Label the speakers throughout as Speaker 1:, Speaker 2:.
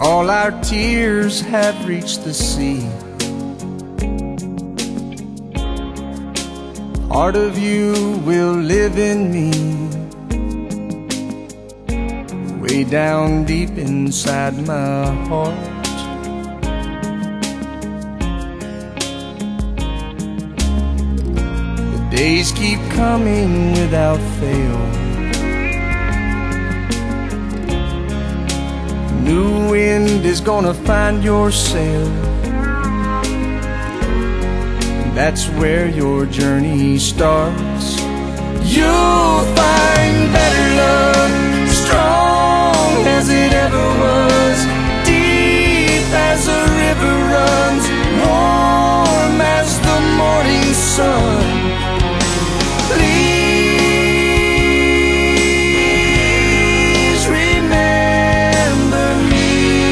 Speaker 1: all our tears have reached the sea. Part of you will live in me, way down deep inside my heart. The days keep coming without fail. New wind is gonna find your sail. That's where your journey starts. You'll find better love, strong as it ever was, deep as a river runs, warm as the morning sun. Please remember me.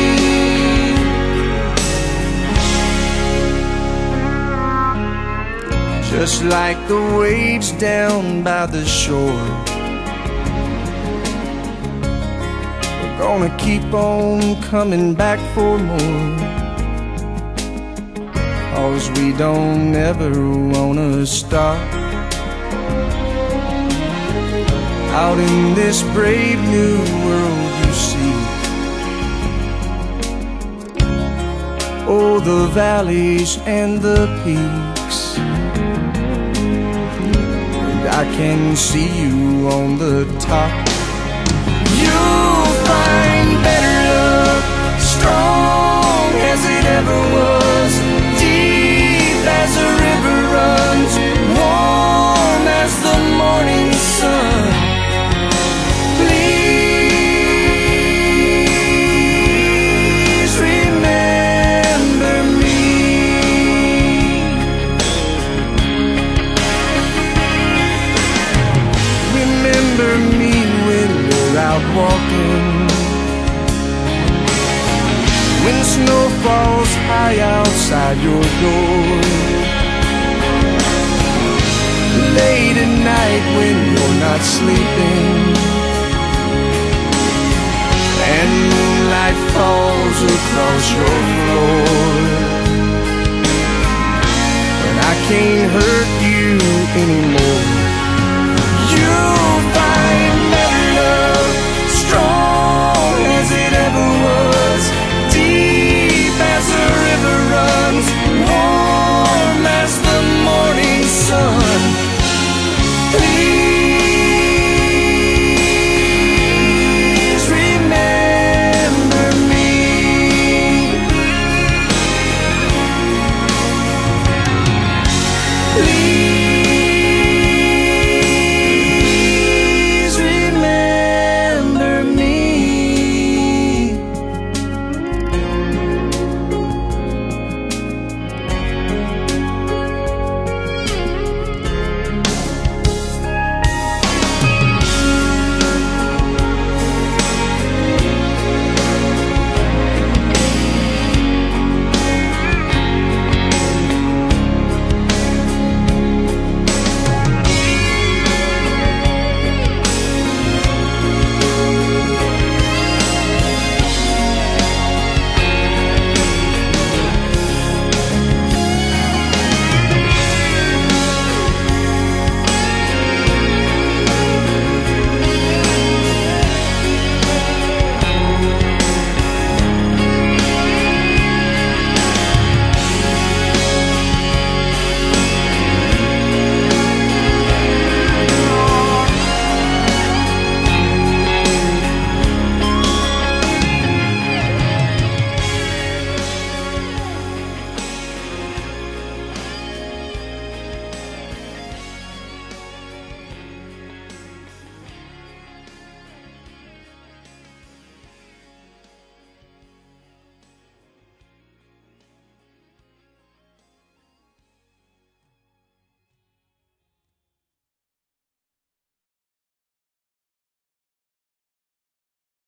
Speaker 1: Just like the waves down by the shore, we're gonna keep on coming back for more, 'cause we don't ever wanna stop. Out in this brave new world you see, oh, the valleys and the peaks, I can see you on the top. You'll find better love, strong as it ever was, deep as a river runs, warm as the morning sun. Please remember me. Remember me when you're out walking, when snow falls high outside your door, late at night when you're not sleeping, and moonlight falls across your floor. But I can't hurt you anymore.